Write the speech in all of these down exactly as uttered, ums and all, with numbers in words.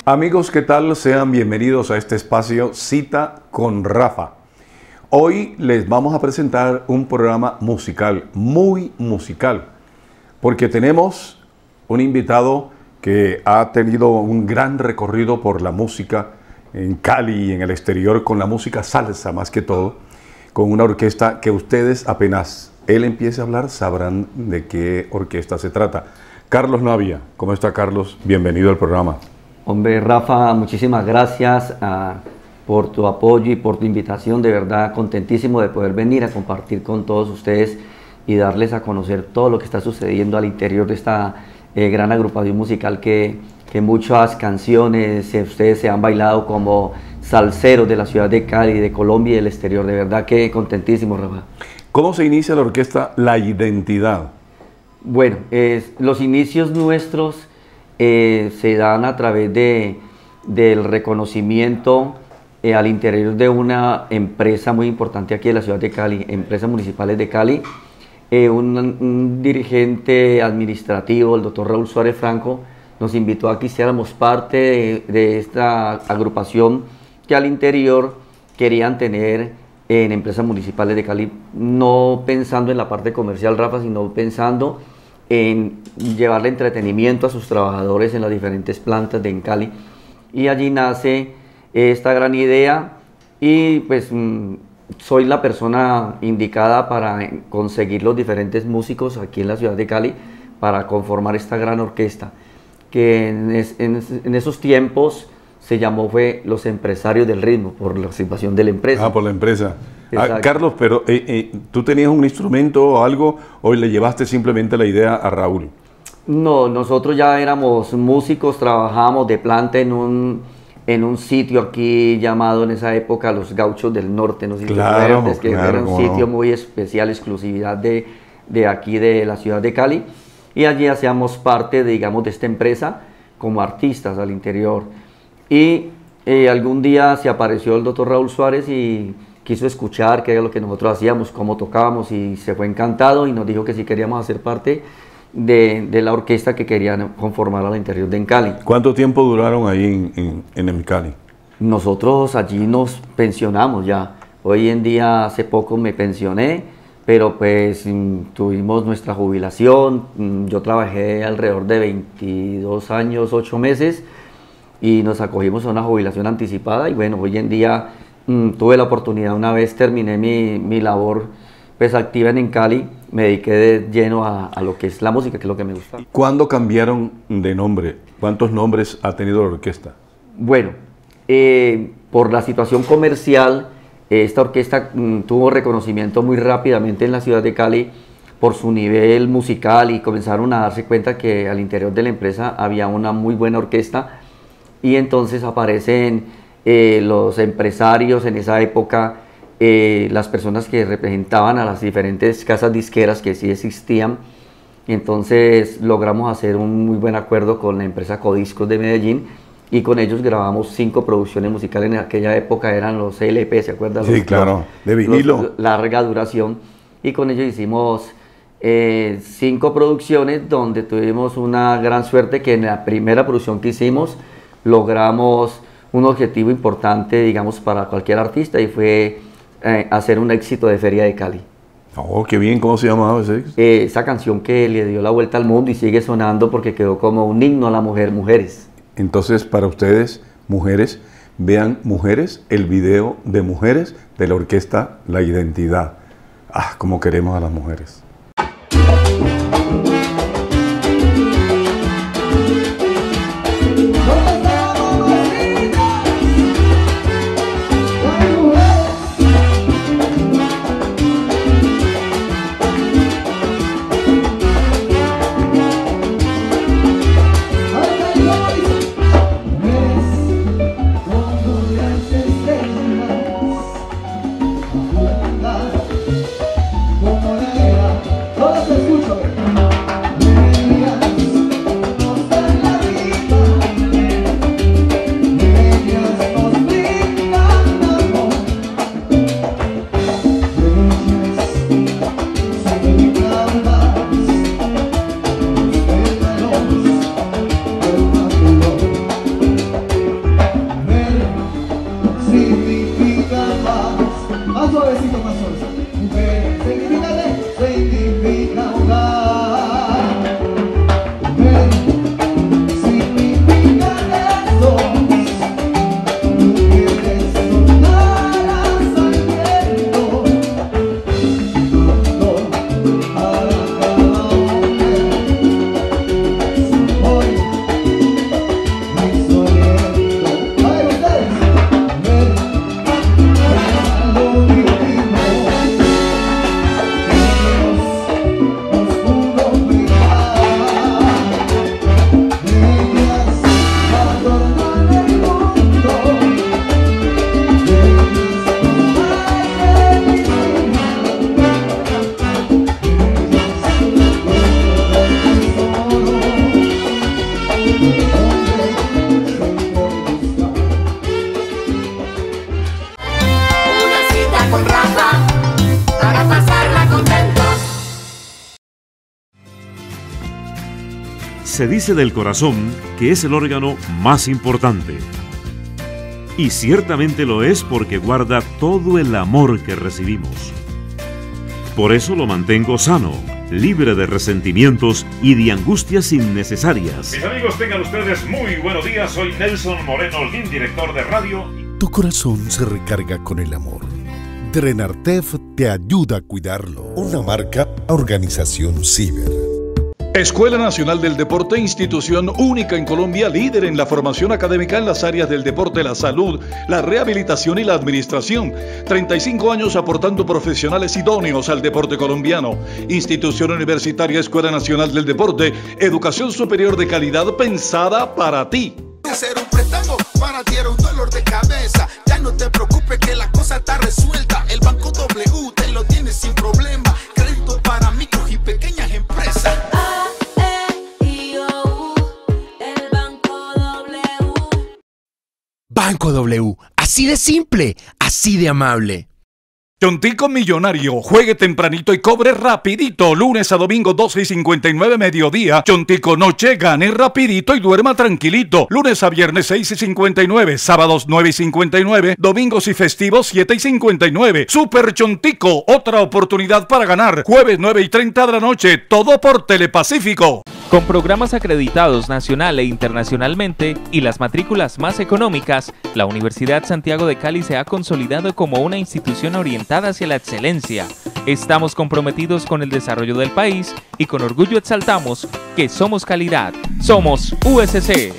Amigos, ¿qué tal? Sean bienvenidos a este espacio Cita con Rafa. Hoy les vamos a presentar un programa musical, muy musical, porque tenemos un invitado que ha tenido un gran recorrido por la música en Cali y en el exterior, con la música salsa más que todo, con una orquesta que ustedes apenas él empiece a hablar sabrán de qué orquesta se trata. Carlos Navia, ¿cómo está Carlos? Bienvenido al programa. Hombre, Rafa, muchísimas gracias uh, por tu apoyo y por tu invitación. De verdad, contentísimo de poder venir a compartir con todos ustedes y darles a conocer todo lo que está sucediendo al interior de esta eh, gran agrupación musical que, que muchas canciones eh, ustedes se han bailado como salseros de la ciudad de Cali, de Colombia y del exterior. De verdad que contentísimo, Rafa. ¿Cómo se inicia la orquesta La Identidad? Bueno, eh, los inicios nuestros Eh, se dan a través de, del reconocimiento eh, al interior de una empresa muy importante aquí de la ciudad de Cali, Empresas Municipales de Cali. Eh, un, un dirigente administrativo, el doctor Raúl Suárez Franco, nos invitó a que hiciéramos parte de, de esta agrupación que al interior querían tener en Empresas Municipales de Cali, no pensando en la parte comercial, Rafa, sino pensando en llevarle entretenimiento a sus trabajadores en las diferentes plantas de en Cali. Y allí nace esta gran idea y pues mmm, soy la persona indicada para conseguir los diferentes músicos aquí en la ciudad de Cali para conformar esta gran orquesta, que en, es, en, en esos tiempos se llamó fue Los Empresarios del Ritmo, por la situación de la empresa. Ah, por la empresa. Ah, Carlos, pero eh, eh, ¿tú tenías un instrumento o algo o le llevaste simplemente la idea a Raúl? No, nosotros ya éramos músicos, trabajábamos de planta en un, en un sitio aquí llamado en esa época Los Gauchos del Norte, no sé si claro, te acuerdas, que claro, era un sitio no. muy especial, exclusividad de, de aquí de la ciudad de Cali, y allí hacíamos parte, de, digamos, de esta empresa como artistas al interior. Y eh, algún día se apareció el doctor Raúl Suárez y quiso escuchar qué era lo que nosotros hacíamos, cómo tocábamos, y se fue encantado y nos dijo que si queríamos hacer parte de, de la orquesta que querían conformar al interior de en Cali. ¿Cuánto tiempo duraron ahí en, en, en el Cali? Nosotros allí nos pensionamos ya. Hoy en día, hace poco me pensioné, pero pues tuvimos nuestra jubilación. Yo trabajé alrededor de veintidós años, ocho meses, y nos acogimos a una jubilación anticipada, y bueno, hoy en día mm, tuve la oportunidad, una vez terminé mi, mi labor pues activa en Cali, me dediqué de lleno a, a lo que es la música, que es lo que me gusta. ¿Cuándo cambiaron de nombre? ¿Cuántos nombres ha tenido la orquesta? Bueno, eh, por la situación comercial, eh, esta orquesta mm, tuvo reconocimiento muy rápidamente en la ciudad de Cali por su nivel musical, y comenzaron a darse cuenta que al interior de la empresa había una muy buena orquesta. Y entonces aparecen eh, los empresarios en esa época, eh, las personas que representaban a las diferentes casas disqueras que sí existían. Y entonces logramos hacer un muy buen acuerdo con la empresa Codiscos de Medellín, y con ellos grabamos cinco producciones musicales. En aquella época eran los L P, ¿se acuerdan? Sí, los, claro, de vinilo. Los, larga duración. Y con ellos hicimos eh, cinco producciones, donde tuvimos una gran suerte que en la primera producción que hicimos logramos un objetivo importante, digamos, para cualquier artista, y fue eh, hacer un éxito de Feria de Cali. Oh, qué bien. ¿Cómo se llamaba ese éxito? Eh, esa canción que le dio la vuelta al mundo y sigue sonando porque quedó como un himno a la mujer, Mujeres. Entonces, para ustedes, mujeres, vean Mujeres, el video de Mujeres de la orquesta La Identidad. Ah, cómo queremos a las mujeres. Como la era Se dice del corazón que es el órgano más importante. Y ciertamente lo es porque guarda todo el amor que recibimos. Por eso lo mantengo sano, libre de resentimientos y de angustias innecesarias. Mis amigos, tengan ustedes muy buenos días. Soy Nelson Moreno Holguín, director de radio. Tu corazón se recarga con el amor. Drenartef te ayuda a cuidarlo. Una marca, Organización Ciber. Escuela Nacional del Deporte, institución única en Colombia, líder en la formación académica en las áreas del deporte, la salud, la rehabilitación y la administración. treinta y cinco años aportando profesionales idóneos al deporte colombiano. Institución universitaria Escuela Nacional del Deporte, educación superior de calidad pensada para ti. Hacer un préstamo para ti era un dolor de cabeza. Ya no te preocupes que la cosa está resuelta. El Banco W te lo tiene sin problema. Crédito para micros y pequeñas empresas. Banco W, así de simple, así de amable. Chontico Millonario, juegue tempranito y cobre rapidito. Lunes a domingo doce y cincuenta y nueve mediodía. Chontico Noche, gane rapidito y duerma tranquilito. Lunes a viernes seis y cincuenta y nueve, sábados nueve y cincuenta y nueve, domingos y festivos siete y cincuenta y nueve. Super Chontico, otra oportunidad para ganar. Jueves nueve y treinta de la noche, todo por Telepacífico. Con programas acreditados nacional e internacionalmente y las matrículas más económicas, la Universidad Santiago de Cali se ha consolidado como una institución orientada hacia la excelencia. Estamos comprometidos con el desarrollo del país y con orgullo exaltamos que somos calidad. Somos U S C.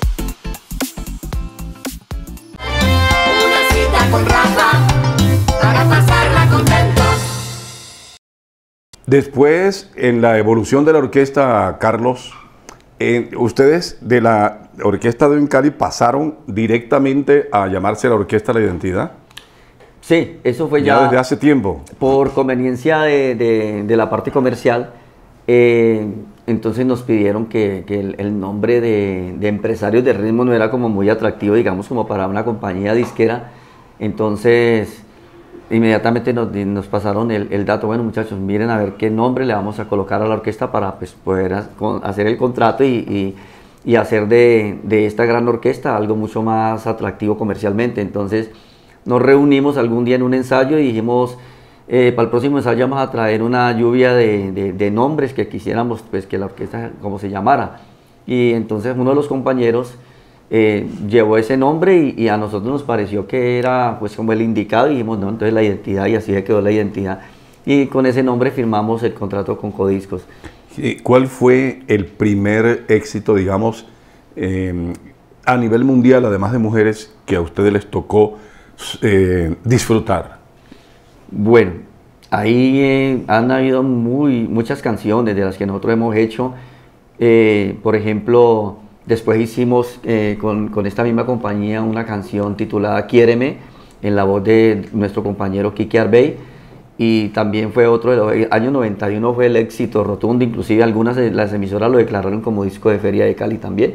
Una cita con Rafa para pasarla contentos. Después, en la evolución de la orquesta, Carlos, eh, ustedes de la orquesta de Cali pasaron directamente a llamarse la Orquesta de la Identidad. Sí, eso fue ya, ya desde hace tiempo. Por conveniencia de, de, de la parte comercial, eh, entonces nos pidieron que, que el, el nombre de, de empresarios de ritmo no era como muy atractivo, digamos, como para una compañía disquera. Entonces, inmediatamente nos, nos pasaron el, el dato, bueno muchachos, miren a ver qué nombre le vamos a colocar a la orquesta para pues, poder hacer el contrato y, y, y hacer de, de esta gran orquesta algo mucho más atractivo comercialmente. Entonces, nos reunimos algún día en un ensayo y dijimos, eh, para el próximo ensayo vamos a traer una lluvia de, de, de nombres que quisiéramos pues, que la orquesta como se llamara. Y entonces uno de los compañeros eh, llevó ese nombre y, y a nosotros nos pareció que era pues, como el indicado y dijimos, no, entonces la identidad, y así quedó la identidad. Y con ese nombre firmamos el contrato con Codiscos. ¿Cuál fue el primer éxito, digamos, eh, a nivel mundial, además de mujeres, que a ustedes les tocó Eh, disfrutar? Bueno, ahí eh, han habido muy, muchas canciones de las que nosotros hemos hecho. Eh, por ejemplo, después hicimos eh, con, con esta misma compañía una canción titulada Quiéreme, en la voz de nuestro compañero Kiki Arbey, y también fue otro de los años noventa y uno, fue el éxito rotundo, inclusive algunas de las emisoras lo declararon como disco de Feria de Cali también.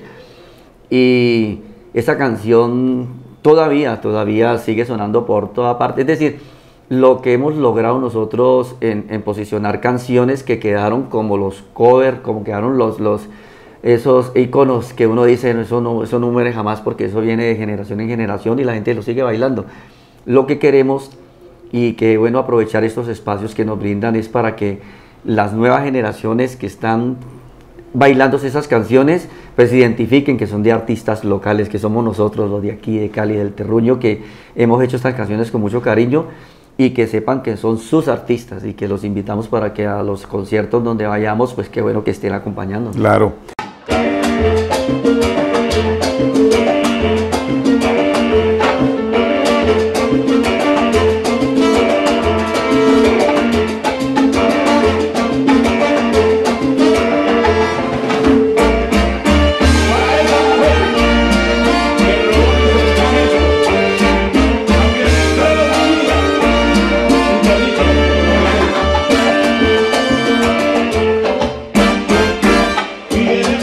Y esa canción Todavía, todavía sigue sonando por toda parte. Es decir, lo que hemos logrado nosotros en, en posicionar canciones que quedaron como los covers, como quedaron los, los, esos iconos que uno dice, eso no, eso no muere jamás porque eso viene de generación en generación y la gente lo sigue bailando. Lo que queremos, y que bueno, aprovechar estos espacios que nos brindan es para que las nuevas generaciones que están bailando esas canciones, pues identifiquen que son de artistas locales, que somos nosotros los de aquí, de Cali, del Terruño, que hemos hecho estas canciones con mucho cariño y que sepan que son sus artistas y que los invitamos para que a los conciertos donde vayamos, pues qué bueno que estén acompañándonos. Claro. Yeah.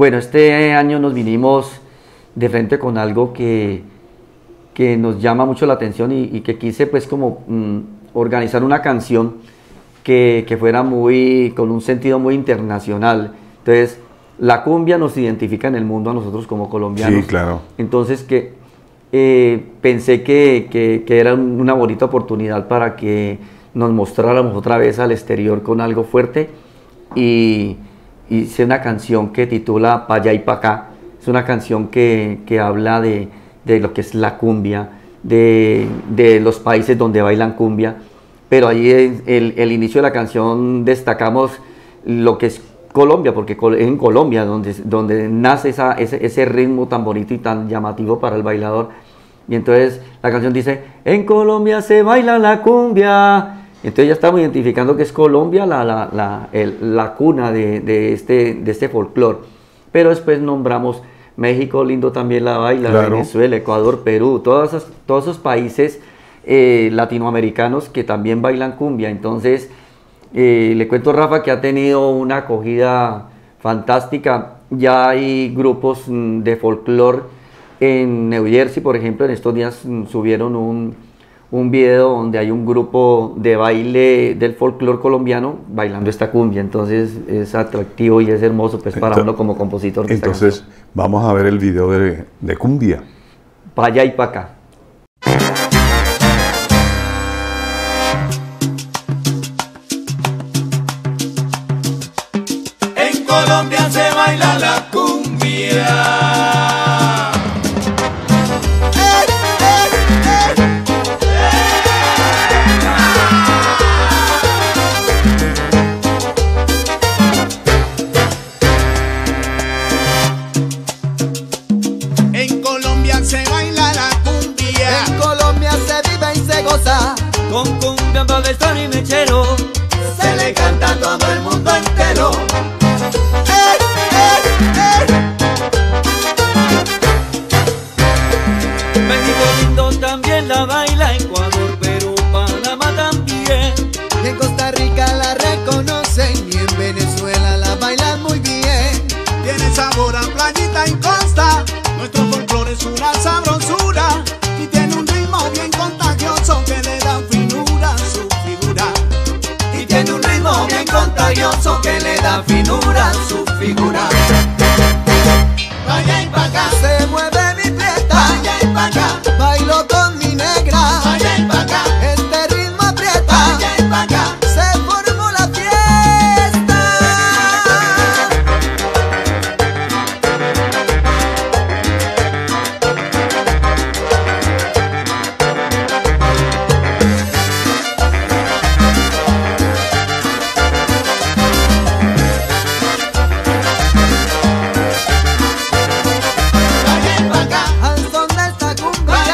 bueno, este año nos vinimos de frente con algo que, que nos llama mucho la atención y, y que quise pues como mm, organizar una canción que, que fuera muy, con un sentido muy internacional. Entonces, la cumbia nos identifica en el mundo a nosotros como colombianos. Sí, claro. Entonces, que eh, pensé que, que, que era una bonita oportunidad para que nos mostráramos otra vez al exterior con algo fuerte, y hice una canción que titula Pa' allá y pa' acá. Es una canción que, que habla de, de lo que es la cumbia, de, de los países donde bailan cumbia, pero ahí el, el, el inicio de la canción destacamos lo que es Colombia, porque es en Colombia donde, donde nace esa, ese, ese ritmo tan bonito y tan llamativo para el bailador. Y entonces la canción dice: en Colombia se baila la cumbia. Entonces ya estamos identificando que es Colombia la, la, la, el, la cuna de, de este, de este folclore. Pero después nombramos México lindo también la baila, claro. Venezuela, Ecuador, Perú, todos esos, todos esos países eh, latinoamericanos que también bailan cumbia. Entonces eh, le cuento a Rafa que ha tenido una acogida fantástica. Ya hay grupos mm, de folclore en New Jersey, por ejemplo. En estos días mm, subieron un, un video donde hay un grupo de baile del folclore colombiano bailando esta cumbia. Entonces es atractivo y es hermoso pues para entonces, uno como compositor de entonces esta canción. Vamos a ver el video de, de cumbia. Pa' allá y pa' acá. En Colombia se baila la cumbia. Con cumbia, pabellón y mechero se le canta a todo el mundo entero. ¡Eh, eh, eh! México lindo también la baila, Ecuador, Perú, Panamá también. Y en Costa Rica la reconocen y en Venezuela la bailan muy bien. Tiene sabor a playita y costa, nuestro folclore es una sabrosura y tiene un ritmo bien contagioso que le da finura a su figura. Y tiene un ritmo bien contagioso que le da finura a su figura. Pa' allá y pa' acá se mueve mi prieta, pa' allá y pa' acá bailo con mi negra, pa' allá y pa' acá este ritmo aprieta, pa' allá y pa' acá se formó la fiesta. Al son de esta cumbia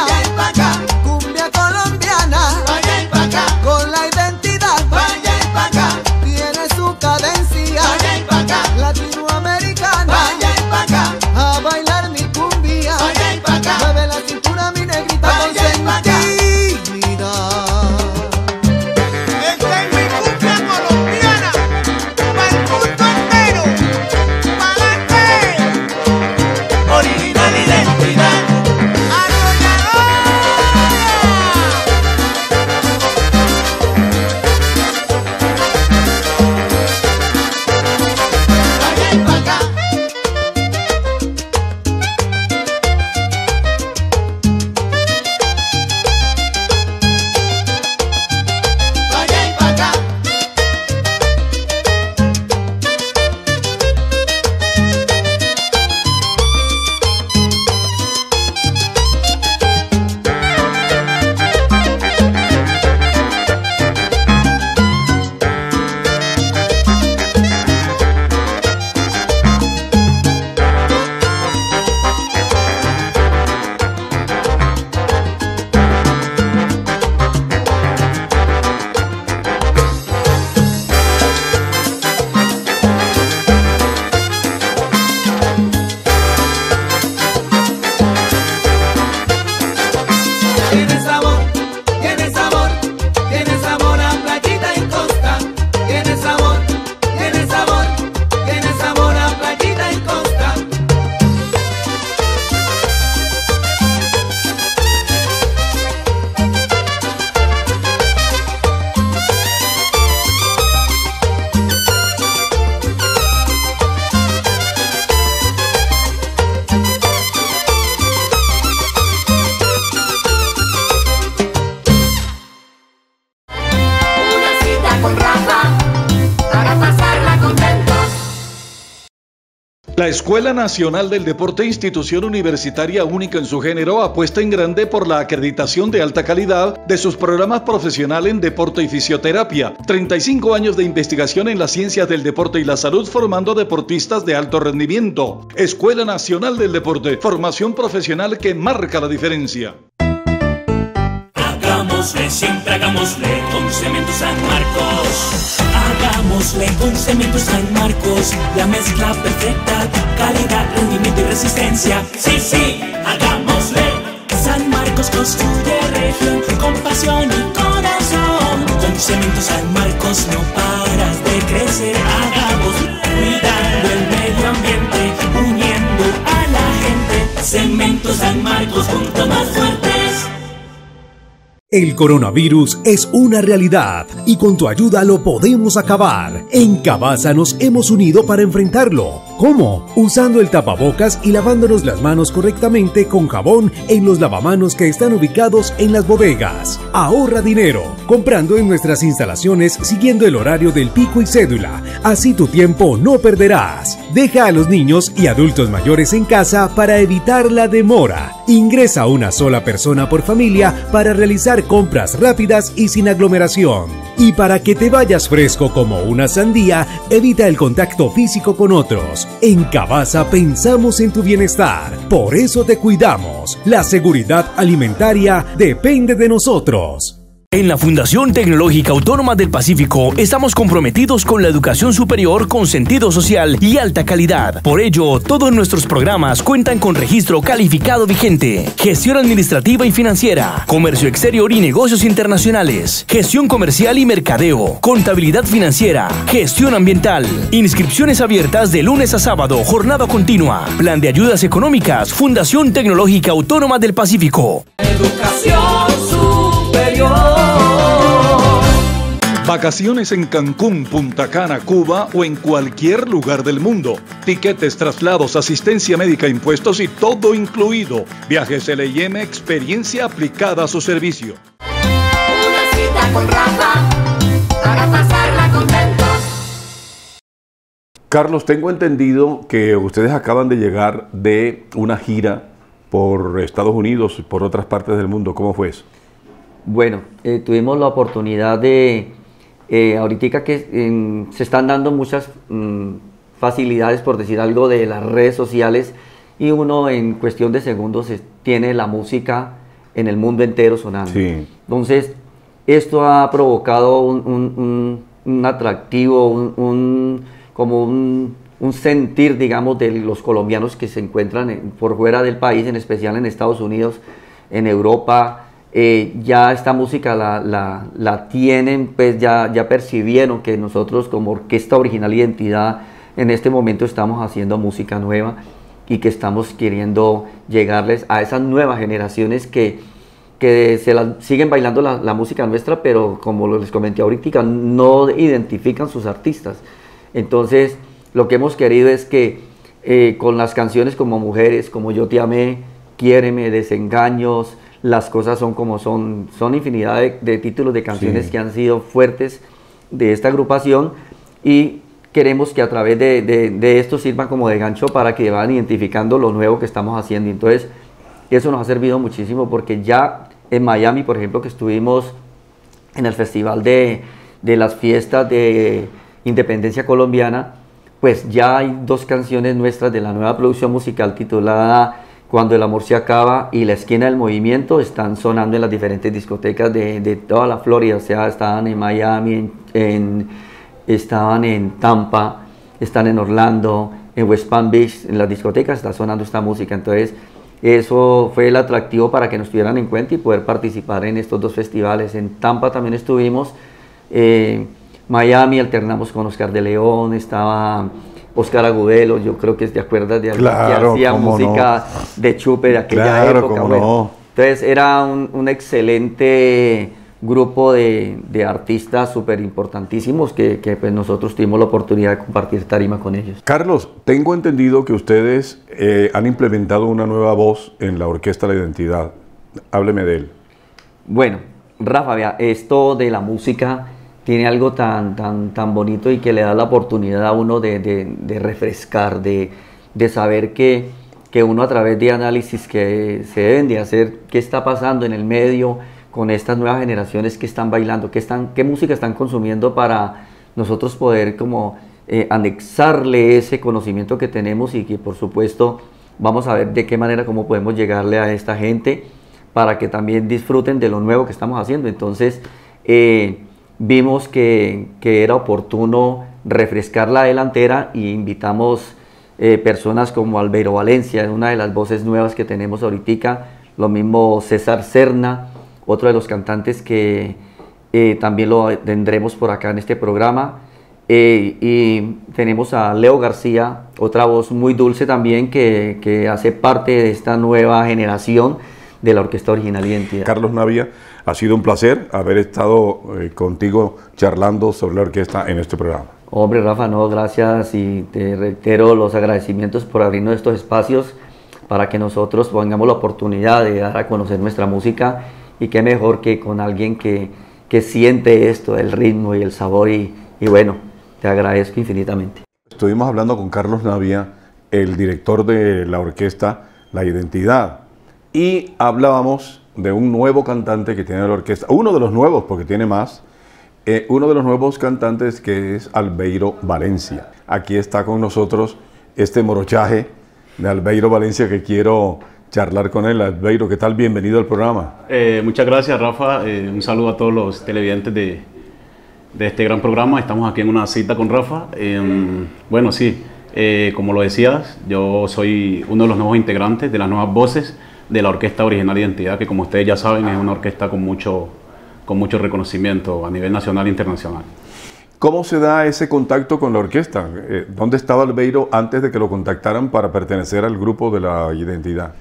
La Escuela Nacional del Deporte, institución universitaria única en su género, apuesta en grande por la acreditación de alta calidad de sus programas profesionales en deporte y fisioterapia. treinta y cinco años de investigación en las ciencias del deporte y la salud, formando deportistas de alto rendimiento. Escuela Nacional del Deporte, formación profesional que marca la diferencia. Hagámosle, siempre hagámosle con Cemento San Marcos. Hagámosle con Cemento San Marcos, la mezcla perfecta, calidad, rendimiento y resistencia. Sí, sí, hagámosle. San Marcos construye región con pasión y corazón. Con Cemento San Marcos no paras de crecer. Hagámosle, cuidando el medio ambiente, uniendo a la gente. Cemento San Marcos, juntos más fuertes. El coronavirus es una realidad y con tu ayuda lo podemos acabar. En Cabasa nos hemos unido para enfrentarlo. ¿Cómo? Usando el tapabocas y lavándonos las manos correctamente con jabón en los lavamanos que están ubicados en las bodegas. Ahorra dinero, comprando en nuestras instalaciones siguiendo el horario del pico y cédula. Así tu tiempo no perderás. Deja a los niños y adultos mayores en casa para evitar la demora. Ingresa una sola persona por familia para realizar compras rápidas y sin aglomeración. Y para que te vayas fresco como una sandía, evita el contacto físico con otros. En Cabasa pensamos en tu bienestar, por eso te cuidamos. La seguridad alimentaria depende de nosotros. En la Fundación Tecnológica Autónoma del Pacífico estamos comprometidos con la educación superior con sentido social y alta calidad. Por ello, todos nuestros programas cuentan con registro calificado vigente, gestión administrativa y financiera, comercio exterior y negocios internacionales, gestión comercial y mercadeo, contabilidad financiera, gestión ambiental, inscripciones abiertas de lunes a sábado, jornada continua, plan de ayudas económicas, Fundación Tecnológica Autónoma del Pacífico. Educación superior. Vacaciones en Cancún, Punta Cana, Cuba o en cualquier lugar del mundo. Tiquetes, traslados, asistencia médica, impuestos y todo incluido. Viajes L y M, experiencia aplicada a su servicio. Una cita con Rafa para pasarla contentos. Carlos, tengo entendido que ustedes acaban de llegar de una gira por Estados Unidos y por otras partes del mundo. ¿Cómo fue eso? Bueno, eh, tuvimos la oportunidad de, eh, ahorita que eh, se están dando muchas mm, facilidades, por decir algo, de las redes sociales, y uno en cuestión de segundos es, tiene la música en el mundo entero sonando. Sí. Entonces, esto ha provocado un, un, un, un atractivo, un, un, como un, un sentir, digamos, de los colombianos que se encuentran en, por fuera del país, en especial en Estados Unidos, en Europa. Eh, ya esta música la, la, la tienen, pues ya, ya percibieron que nosotros como Orquesta Original Identidad en este momento estamos haciendo música nueva y que estamos queriendo llegarles a esas nuevas generaciones que, que se la, siguen bailando la, la música nuestra, pero como les comenté ahorita, no identifican sus artistas. Entonces lo que hemos querido es que eh, con las canciones como Mujeres, como Yo Te Amé, Quiéreme, Desengaños, Las Cosas Son Como Son, son infinidad de, de títulos de canciones sí. que han sido fuertes de esta agrupación, y queremos que a través de, de, de esto sirvan como de gancho para que vayan identificando lo nuevo que estamos haciendo. Entonces eso nos ha servido muchísimo, porque ya en Miami, por ejemplo, que estuvimos en el festival de, de las fiestas de Independencia Colombiana, pues ya hay dos canciones nuestras de la nueva producción musical titulada Cuando el Amor Se Acaba y La Esquina del Movimiento, están sonando en las diferentes discotecas de, de toda la Florida. O sea, estaban en Miami, en, en, estaban en Tampa, están en Orlando, en West Palm Beach, en las discotecas está sonando esta música. Entonces eso fue el atractivo para que nos tuvieran en cuenta y poder participar en estos dos festivales. En Tampa también estuvimos, eh, Miami alternamos con Oscar de León, estaba Oscar Agudelo, yo creo que te acuerdas de alguien claro, que hacía música no. de chupe de aquella claro, época. Bueno, no. Entonces era un, un excelente grupo de, de artistas súper importantísimos que, que pues nosotros tuvimos la oportunidad de compartir tarima con ellos. Carlos, tengo entendido que ustedes eh, han implementado una nueva voz en la Orquesta La Identidad. Hábleme de él. Bueno, Rafa, vea, esto de la música tiene algo tan, tan, tan bonito y que le da la oportunidad a uno de, de, de refrescar, de, de saber que, que uno a través de análisis que se deben de hacer, qué está pasando en el medio con estas nuevas generaciones que están bailando, qué, están, qué música están consumiendo para nosotros poder como eh, anexarle ese conocimiento que tenemos y que por supuesto vamos a ver de qué manera cómo podemos llegarle a esta gente para que también disfruten de lo nuevo que estamos haciendo. Entonces eh, vimos que, que era oportuno refrescar la delantera y invitamos eh, personas como Albeiro Valencia, una de las voces nuevas que tenemos ahorita, lo mismo César Serna, otro de los cantantes que eh, también lo tendremos por acá en este programa. Eh, y tenemos a Leo García, otra voz muy dulce también que, que hace parte de esta nueva generación de la Orquesta Original Identidad. Carlos Navia, ha sido un placer haber estado eh, contigo charlando sobre la orquesta en este programa. Hombre, Rafa, no, gracias y te reitero los agradecimientos por abrirnos estos espacios para que nosotros tengamos la oportunidad de dar a conocer nuestra música y qué mejor que con alguien que, que siente esto, el ritmo y el sabor y, y bueno, te agradezco infinitamente. Estuvimos hablando con Carlos Navia, el director de la orquesta La Identidad, y hablábamos de un nuevo cantante que tiene la orquesta, uno de los nuevos porque tiene más, eh, uno de los nuevos cantantes que es Albeiro Valencia. Aquí está con nosotros este morochaje de Albeiro Valencia que quiero charlar con él. Albeiro, ¿qué tal? Bienvenido al programa. Eh, muchas gracias, Rafa. Eh, un saludo a todos los televidentes de, de este gran programa. Estamos aquí en una cita con Rafa. Eh, bueno, sí, eh, como lo decías, yo soy uno de los nuevos integrantes de las nuevas voces de la Orquesta Original Identidad, que como ustedes ya saben es una orquesta con mucho, con mucho reconocimiento a nivel nacional e internacional. ¿Cómo se da ese contacto con la orquesta? Eh, ¿Dónde estaba Albeiro antes de que lo contactaran para pertenecer al grupo de La Identidad?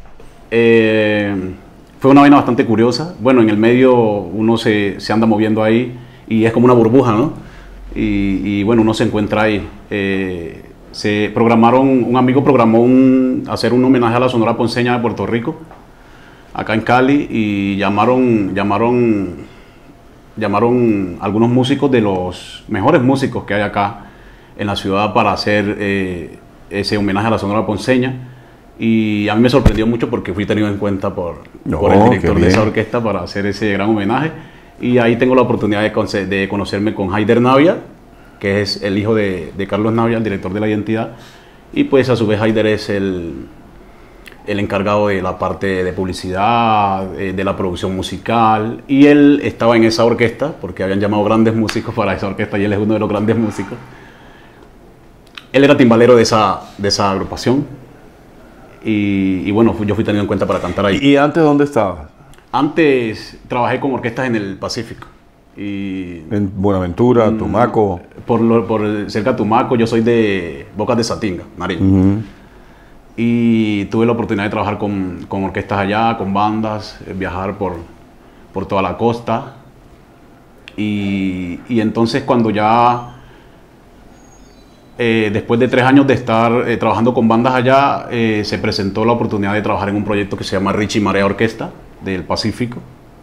Eh, fue una vaina bastante curiosa. Bueno, en el medio uno se, se anda moviendo ahí y es como una burbuja, ¿no? Y, y bueno, uno se encuentra ahí. Eh, se programaron, un amigo programó un, hacer un homenaje a la Sonora Ponceña de Puerto Rico, acá en Cali, y llamaron, llamaron, llamaron algunos músicos de los mejores músicos que hay acá en la ciudad para hacer eh, ese homenaje a la Sonora Ponceña. Y a mí me sorprendió mucho porque fui tenido en cuenta por, no, por el director de esa orquesta para hacer ese gran homenaje. Y ahí tengo la oportunidad de, de conocerme con Haider Navia, que es el hijo de, de Carlos Navia, el director de La Identidad. Y pues a su vez Haider es el, el encargado de la parte de publicidad, de, de la producción musical. Y él estaba en esa orquesta porque habían llamado grandes músicos para esa orquesta y él es uno de los grandes músicos. Él era timbalero de esa, de esa agrupación. Y, y bueno, yo fui tenido en cuenta para cantar ahí. ¿Y antes dónde estabas? Antes trabajé con orquestas en el Pacífico. Y, en Buenaventura, Tumaco. Por, lo, por cerca de Tumaco, yo soy de Bocas de Satinga, Nariño. Uh-huh. Y tuve la oportunidad de trabajar con, con orquestas allá, con bandas, viajar por, por toda la costa. Y, y entonces cuando ya... Eh, después de tres años de estar eh, trabajando con bandas allá, eh, se presentó la oportunidad de trabajar en un proyecto que se llama Richie Marea Orquesta del Pacífico.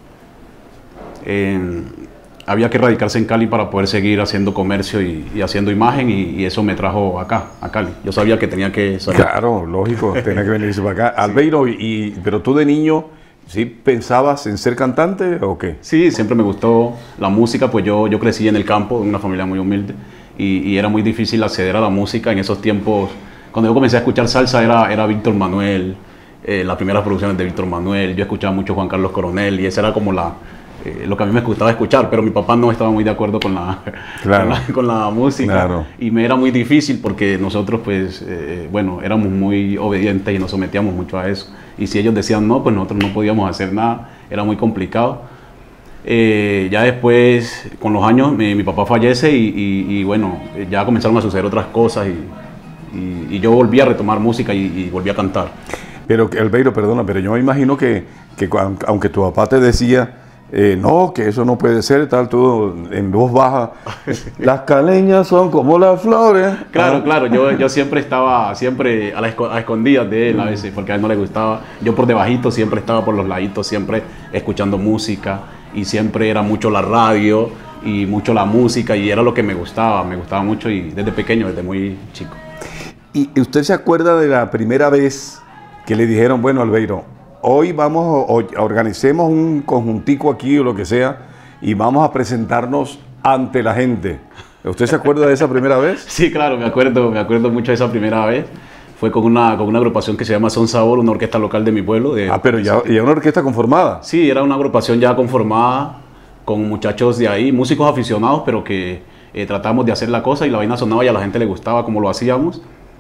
Eh, había que radicarse en Cali para poder seguir haciendo comercio y, y haciendo imagen y, y eso me trajo acá, a Cali. Yo sabía que tenía que salir. Claro, lógico, tenía que venirse para acá. Albeiro, y, y, pero tú de niño, ¿sí pensabas en ser cantante o qué? Sí, siempre me gustó la música, pues yo, yo crecí en el campo, en una familia muy humilde. Y, y era muy difícil acceder a la música en esos tiempos. Cuando yo comencé a escuchar salsa era, era Víctor Manuel, eh, las primeras producciones de Víctor Manuel. Yo escuchaba mucho Juan Carlos Coronel y esa era como la, eh, lo que a mí me gustaba escuchar, pero mi papá no estaba muy de acuerdo con la, claro. con la, con la música. Claro. Y me era muy difícil porque nosotros pues, eh, bueno, éramos muy obedientes y nos sometíamos mucho a eso. Y si ellos decían no, pues nosotros no podíamos hacer nada, era muy complicado. Eh, ya después, con los años, mi, mi papá fallece y, y, y bueno, ya comenzaron a suceder otras cosas y, y, y yo volví a retomar música y, y volví a cantar. Pero, Albeiro, perdona, pero yo me imagino que, que aunque tu papá te decía, eh, no, que eso no puede ser, tal, tú en voz baja, las caleñas son como las flores. Claro, claro, yo, yo siempre estaba, siempre a, la esco a escondidas de él a veces, porque a él no le gustaba. Yo por debajito siempre estaba por los laditos, siempre escuchando música. Y siempre era mucho la radio y mucho la música y era lo que me gustaba, me gustaba mucho y desde pequeño, desde muy chico. ¿Y usted se acuerda de la primera vez que le dijeron, bueno, Albeiro, hoy vamos, hoy organicemos un conjuntico aquí o lo que sea y vamos a presentarnos ante la gente? ¿Usted se acuerda de esa primera vez? Sí, claro, me acuerdo, me acuerdo mucho de esa primera vez. Fue con una, con una agrupación que se llama Son Sabor, una orquesta local de mi pueblo. De, ah, pero ya, ya una orquesta conformada. Sí, era una agrupación ya conformada con muchachos de ahí, músicos aficionados, pero que eh, tratamos de hacer la cosa y la vaina sonaba y a la gente le gustaba como lo hacíamos.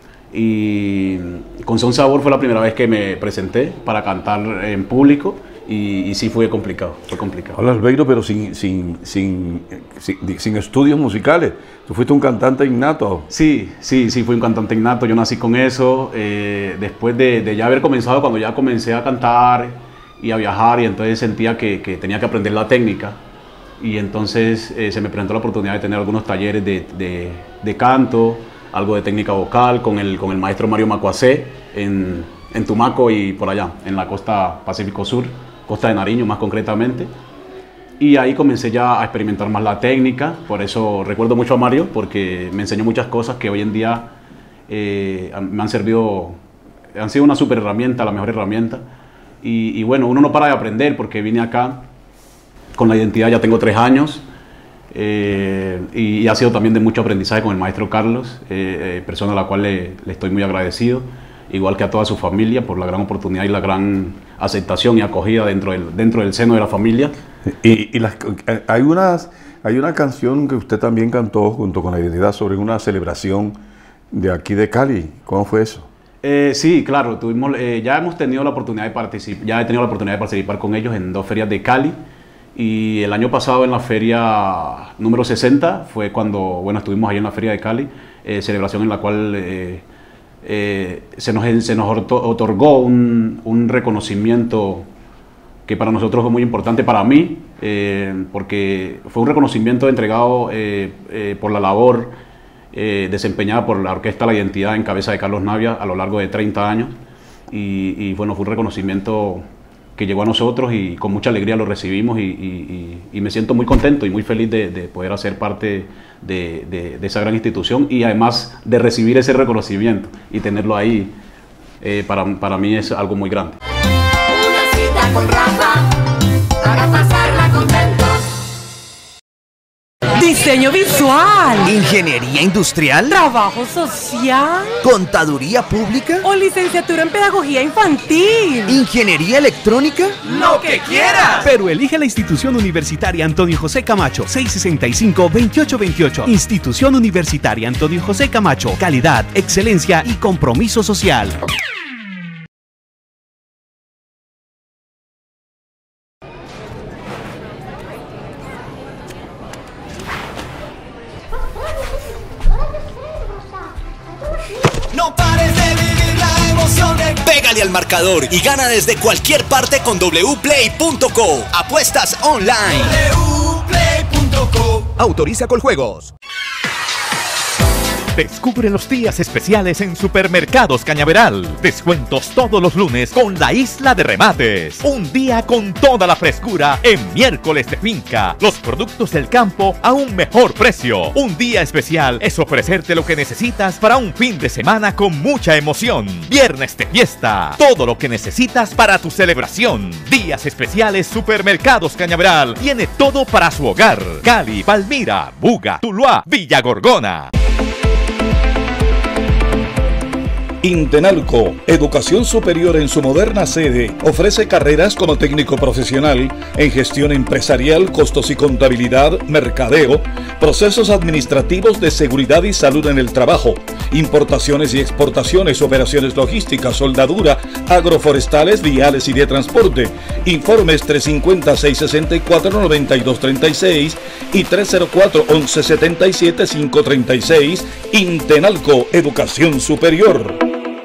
Y con Son Sabor fue la primera vez que me presenté para cantar en público y, y sí fue complicado, fue complicado. Hola Albeiro, pero sin, sin, sin, sin, sin estudios musicales. ¿Tú fuiste un cantante innato? Sí, sí, sí, fui un cantante innato. Yo nací con eso. Eh, después de, de ya haber comenzado, cuando ya comencé a cantar y a viajar, y entonces sentía que, que tenía que aprender la técnica. Y entonces eh, se me presentó la oportunidad de tener algunos talleres de, de, de canto, algo de técnica vocal con el, con el maestro Mario Macuacé en, en Tumaco y por allá, en la costa Pacífico Sur, costa de Nariño más concretamente. Y ahí comencé ya a experimentar más la técnica. Por eso recuerdo mucho a Mario, porque me enseñó muchas cosas que hoy en día eh, me han servido, han sido una super herramienta, la mejor herramienta. Y, y bueno, uno no para de aprender, porque vine acá con la identidad, ya tengo tres años, eh, y, y ha sido también de mucho aprendizaje con el maestro Carlos, eh, eh, persona a la cual le, le estoy muy agradecido, igual que a toda su familia por la gran oportunidad y la gran aceptación y acogida dentro del, dentro del seno de la familia. Y, y las, hay, unas, hay una canción que usted también cantó junto con la identidad sobre una celebración de aquí de Cali. ¿Cómo fue eso? Eh, sí, claro, tuvimos, eh, ya hemos tenido la oportunidad de participar, ya he tenido la oportunidad de participar con ellos en dos ferias de Cali. Y el año pasado en la feria número sesenta fue cuando, bueno, estuvimos ahí en la feria de Cali, eh, celebración en la cual eh, eh, se nos, se nos otorgó un, un reconocimiento que para nosotros fue muy importante, para mí, eh, porque fue un reconocimiento entregado eh, eh, por la labor eh, desempeñada por la Orquesta La Identidad en cabeza de Carlos Navia a lo largo de treinta años. Y, y bueno, fue un reconocimiento que llegó a nosotros y con mucha alegría lo recibimos y, y, y, y me siento muy contento y muy feliz de, de poder hacer parte de, de, de esa gran institución y además de recibir ese reconocimiento y tenerlo ahí, eh, para, para mí es algo muy grande. Una cita con Rafa para pasarla contentos. Diseño visual, ingeniería industrial, trabajo social, contaduría pública o licenciatura en pedagogía infantil, ingeniería electrónica, lo que quieras. Pero elige la institución universitaria Antonio José Camacho, seis sesenta y cinco, veintiocho veintiocho. Institución Universitaria Antonio José Camacho, calidad, excelencia y compromiso social. Pégale al marcador y gana desde cualquier parte con w play punto co. Apuestas online. w play punto co. Autoriza con juegos. Descubre los días especiales en Supermercados Cañaveral. Descuentos todos los lunes con la Isla de Remates. Un día con toda la frescura en miércoles de finca. Los productos del campo a un mejor precio. Un día especial es ofrecerte lo que necesitas para un fin de semana con mucha emoción. Viernes de fiesta. Todo lo que necesitas para tu celebración. Días especiales Supermercados Cañaveral. Tiene todo para su hogar. Cali, Palmira, Buga, Tuluá, Villa Gorgona. Intenalco, educación superior en su moderna sede, ofrece carreras como técnico profesional en gestión empresarial, costos y contabilidad, mercadeo, procesos administrativos de seguridad y salud en el trabajo, importaciones y exportaciones, operaciones logísticas, soldadura, agroforestales, viales y de transporte. Informes tres cinco cero, seis seis cuatro, nueve dos tres seis y tres cero cuatro, once setenta y siete, cinco treinta y seis. Intenalco, educación superior.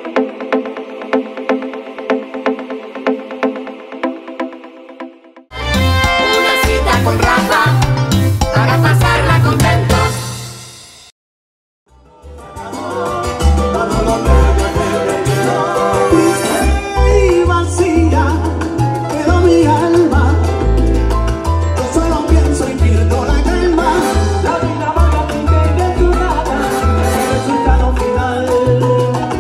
Con Rafa para pasarla contentos. Y vacía quedó mi alma. Yo solo pienso y pierdo la calma. La vida vaga que de tu nada. El resultado final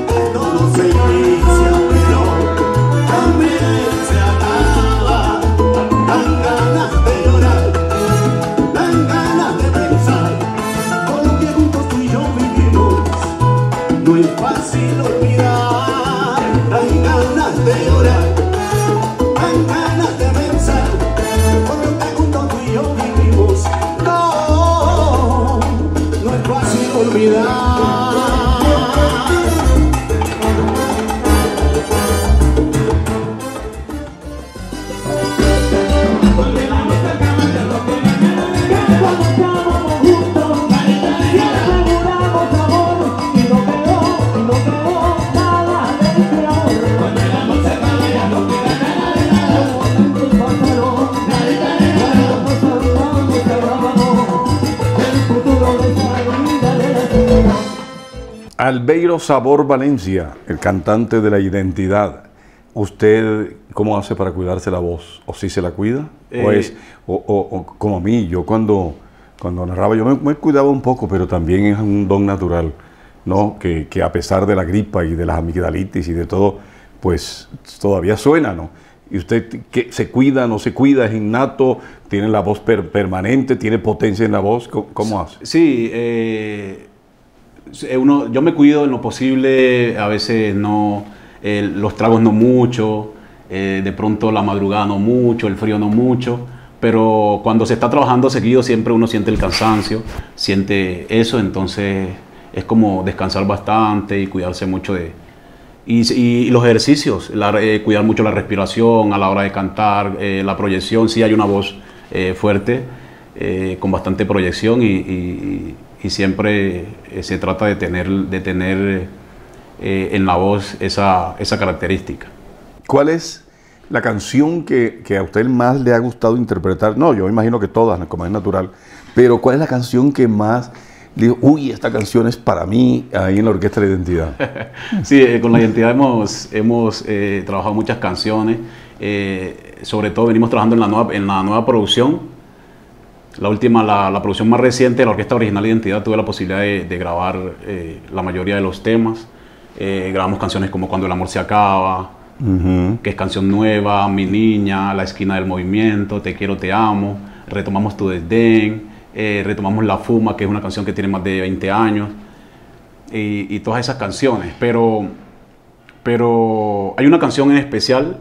Albeiro Sabor Valencia, el cantante de La Identidad. ¿Usted cómo hace para cuidarse la voz? ¿O si se la cuida? Eh, ¿O es o, o, o como a mí? Yo cuando, cuando narraba, yo me, me cuidaba un poco, pero también es un don natural, ¿no? Que, que a pesar de la gripa y de las amigdalitis y de todo, pues todavía suena, ¿no? ¿Y usted qué, se cuida, no se cuida? ¿Es innato? ¿Tiene la voz per, permanente? ¿Tiene potencia en la voz? ¿Cómo, cómo hace? Sí, eh, uno, yo me cuido en lo posible, a veces no, eh, los tragos no mucho, eh, de pronto la madrugada no mucho, el frío no mucho, pero cuando se está trabajando seguido siempre uno siente el cansancio, siente eso, entonces es como descansar bastante y cuidarse mucho de... Y, y, y los ejercicios, la, eh, cuidar mucho la respiración a la hora de cantar, eh, la proyección, sí hay una voz eh, fuerte, eh, con bastante proyección y, y, y siempre eh, se trata de tener, de tener eh, en la voz esa, esa característica. ¿Cuál es la canción que, que a usted más le ha gustado interpretar? No, yo me imagino que todas, como es natural, pero ¿cuál es la canción que más... digo, uy, esta canción es para mí ahí en la Orquesta de la Identidad? Sí, eh, con La Identidad hemos, hemos eh, trabajado muchas canciones, eh, sobre todo venimos trabajando en la nueva, en la nueva producción. La última, la, la producción más reciente de la Orquesta Original de Identidad, tuve la posibilidad de, de grabar eh, la mayoría de los temas. Eh, grabamos canciones como Cuando el amor se acaba, uh-huh. que es canción nueva, Mi niña, La esquina del movimiento, Te quiero, te amo, retomamos Tu desdén. Eh, retomamos La Fuma, que es una canción que tiene más de veinte años, y, y todas esas canciones, pero, pero hay una canción en especial,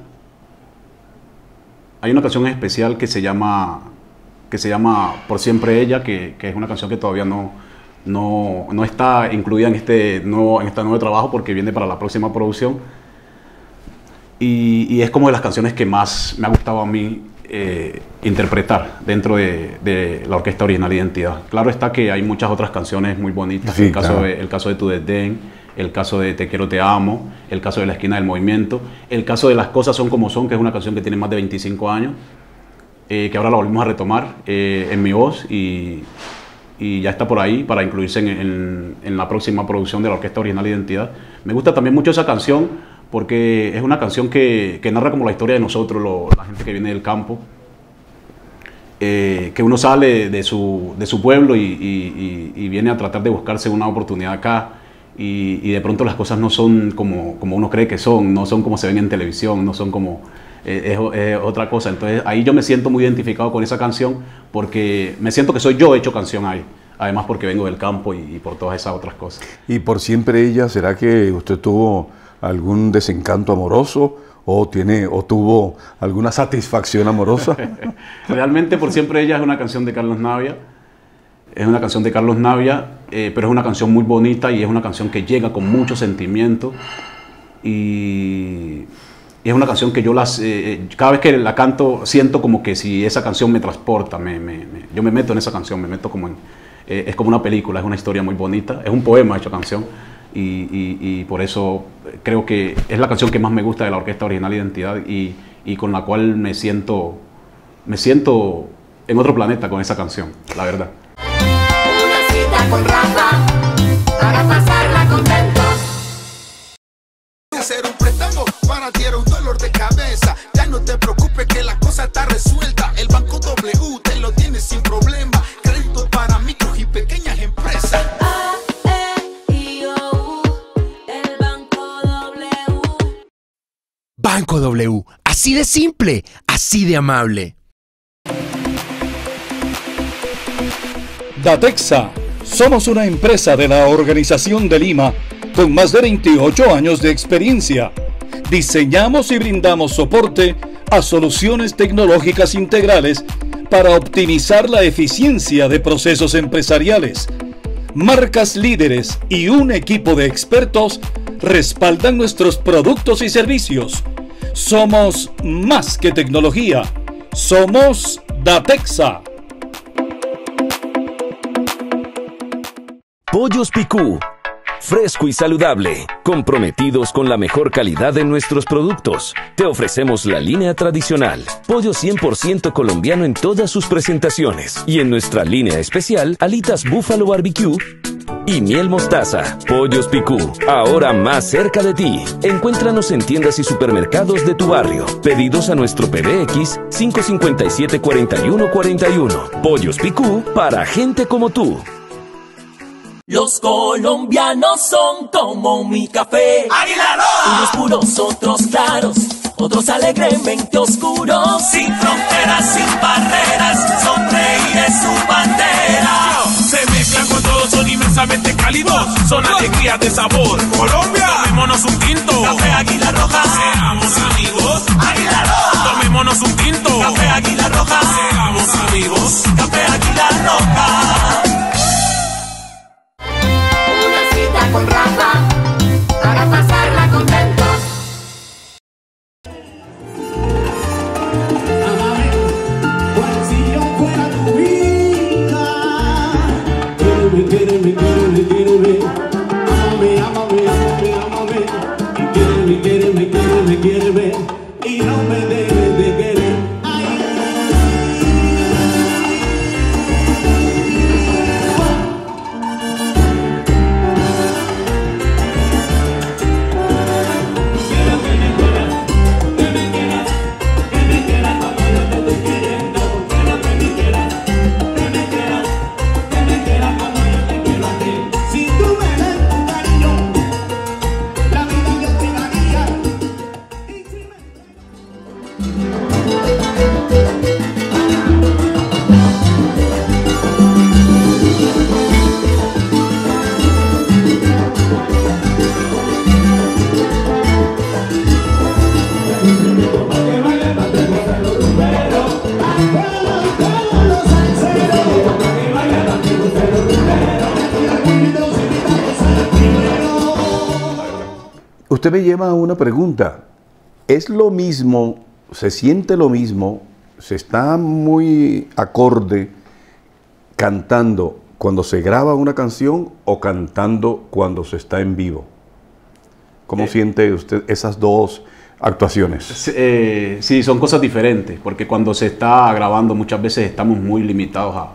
hay una canción en especial que se llama, que se llama Por siempre ella, que, que es una canción que todavía no, no, no está incluida en este, nuevo, en este nuevo trabajo porque viene para la próxima producción, y, y es como de las canciones que más me ha gustado a mí Eh, interpretar dentro de, de la Orquesta Original Identidad. Claro está que hay muchas otras canciones muy bonitas, sí, el, caso claro. de, el caso de Tu desdén, el caso de Te quiero, te amo, el caso de La esquina del movimiento, el caso de Las cosas son como son, que es una canción que tiene más de veinticinco años, eh, que ahora la volvimos a retomar eh, en mi voz y, y ya está por ahí para incluirse en, en, en la próxima producción de la Orquesta Original Identidad. Me gusta también mucho esa canción porque es una canción que, que narra como la historia de nosotros, lo, la gente que viene del campo, eh, que uno sale de su, de su pueblo y, y, y viene a tratar de buscarse una oportunidad acá y, y de pronto las cosas no son como, como uno cree que son, no son como se ven en televisión, no son como... Eh, es, es otra cosa. Entonces ahí yo me siento muy identificado con esa canción porque me siento que soy yo hecho canción ahí. Además porque vengo del campo y, y por todas esas otras cosas. ¿Y Por siempre ella, será que usted tuvo algún desencanto amoroso o tiene o tuvo alguna satisfacción amorosa? Realmente Por siempre ella es una canción de Carlos Navia, es una canción de Carlos Navia, eh, pero es una canción muy bonita y es una canción que llega con mucho sentimiento y es una canción que yo las, eh, cada vez que la canto siento como que si esa canción me transporta, me, me, me, yo me meto en esa canción, me meto como en, eh, es como una película, es una historia muy bonita, es un poema hecho canción. Y, y, y por eso creo que es la canción que más me gusta de la Orquesta Original Identidad y, y con la cual me siento, me siento en otro planeta con esa canción, la verdad. Una cita con Rafa para pasarla contentos. Hacer un préstamo para ti era un dolor de cabeza. Ya no te preocupes que la cosa está resuelta. El Banco W te lo tiene sin problema. Crédito para micros y pequeñas empresas. Banco W, así de simple, así de amable. Datexa, somos una empresa de la Organización de Lima con más de veintiocho años de experiencia. Diseñamos y brindamos soporte a soluciones tecnológicas integrales para optimizar la eficiencia de procesos empresariales. Marcas líderes y un equipo de expertos respaldan nuestros productos y servicios. Somos más que tecnología. Somos Datexa. Pollos Picú. Fresco y saludable, comprometidos con la mejor calidad de nuestros productos. Te ofrecemos la línea tradicional, pollo cien por ciento colombiano en todas sus presentaciones. Y en nuestra línea especial, alitas Buffalo Barbecue, Y miel mostaza, Pollos Picú, ahora más cerca de ti. Encuéntranos en tiendas y supermercados de tu barrio. Pedidos a nuestro P B X cinco cinco siete, cuatro uno cuatro uno. Pollos Picú para gente como tú. Los colombianos son como mi café. ¡Águila Roja! Unos puros, otros claros, otros alegremente oscuros. Sin fronteras, sin barreras, sonreír es su bandera. Se mezclan con todos, son inmensamente cálidos, son alegrías de sabor. Colombia, tomémonos un tinto. Café Águila Roja. Seamos amigos. Águila Roja. Tomémonos un tinto. Café Águila Roja. Seamos amigos. Café Águila Roja. Con Rafa, para pasarla contentos. Pues si yo fuera tu hija, quíreme, quíreme, quíreme, quíreme, ámame, ámame, ámame, ámame, y quíreme, quíreme, quíreme, quíreme, y no me debes de querer. Usted me lleva a una pregunta. ¿Es lo mismo, se siente lo mismo, se está muy acorde cantando cuando se graba una canción o cantando cuando se está en vivo? ¿Cómo eh, siente usted esas dos actuaciones? Eh, sí, son cosas diferentes, porque cuando se está grabando muchas veces estamos muy limitados a,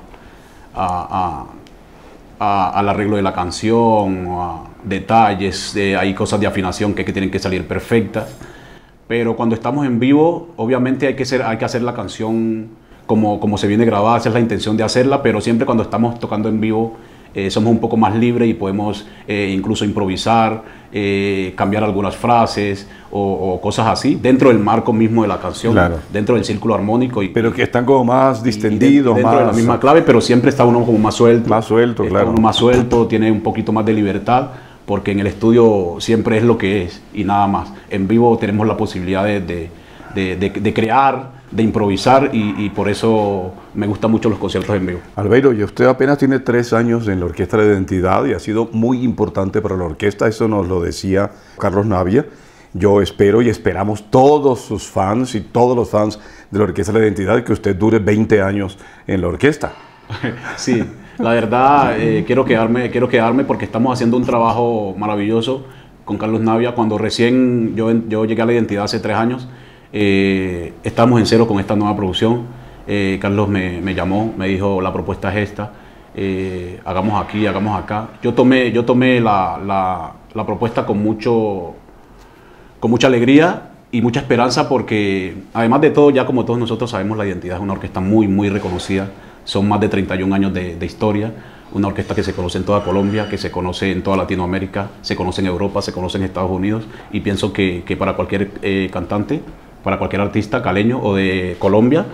a, a, a, al arreglo de la canción, o a detalles, eh, hay cosas de afinación que, que tienen que salir perfectas, pero cuando estamos en vivo, obviamente hay que, ser, hay que hacer la canción como, como se viene grabada, esa es la intención de hacerla, pero siempre cuando estamos tocando en vivo eh, somos un poco más libres y podemos eh, incluso improvisar, eh, cambiar algunas frases o, o cosas así, dentro del marco mismo de la canción, claro, dentro del círculo armónico. Y, pero que están como más distendidos, dentro más... de la misma clave, pero siempre está uno como más suelto. Más suelto, está claro. Uno más suelto, tiene un poquito más de libertad, porque en el estudio siempre es lo que es y nada más. En vivo tenemos la posibilidad de, de, de, de, de crear, de improvisar y, y por eso me gustan mucho los conciertos en vivo. Albeiro, y usted apenas tiene tres años en la Orquesta de Identidad y ha sido muy importante para la orquesta, eso nos lo decía Carlos Navia. Yo espero y esperamos todos sus fans y todos los fans de la Orquesta de la Identidad que usted dure veinte años en la orquesta. Sí. La verdad, eh, quiero, quedarme, quiero quedarme porque estamos haciendo un trabajo maravilloso con Carlos Navia. Cuando recién yo, yo llegué a la Identidad hace tres años, eh, estamos en cero con esta nueva producción. Eh, Carlos me, me llamó, me dijo, la propuesta es esta, eh, hagamos aquí, hagamos acá. Yo tomé, yo tomé la, la, la propuesta con, mucho, con mucha alegría y mucha esperanza porque, además de todo, ya como todos nosotros sabemos, la Identidad es una orquesta muy, muy reconocida. Son más de treinta y un años de, de historia, una orquesta que se conoce en toda Colombia, que se conoce en toda Latinoamérica, se conoce en Europa, se conoce en Estados Unidos, y pienso que, que para cualquier eh, cantante, para cualquier artista caleño o de Colombia,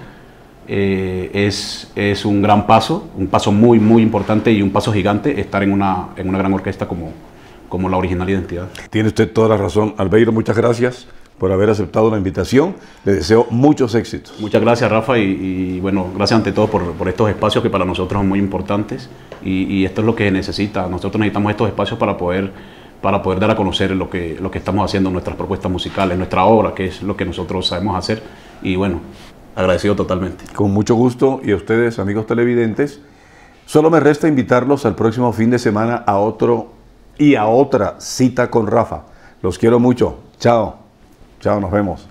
eh, es, es un gran paso, un paso muy, muy importante y un paso gigante estar en una, en una gran orquesta como, como la original Identidad. Tiene usted toda la razón. Albeiro, muchas gracias por haber aceptado la invitación. Le deseo muchos éxitos. Muchas gracias, Rafa, y, y bueno, gracias ante todo por, por estos espacios que para nosotros son muy importantes y, y esto es lo que necesita. Nosotros necesitamos estos espacios para poder, para poder dar a conocer lo que, lo que estamos haciendo, nuestras propuestas musicales, nuestra obra, que es lo que nosotros sabemos hacer y bueno, agradecido totalmente. Con mucho gusto, y a ustedes, amigos televidentes, solo me resta invitarlos al próximo fin de semana a otro y a otra cita con Rafa. Los quiero mucho. Chao. Chao, nos vemos.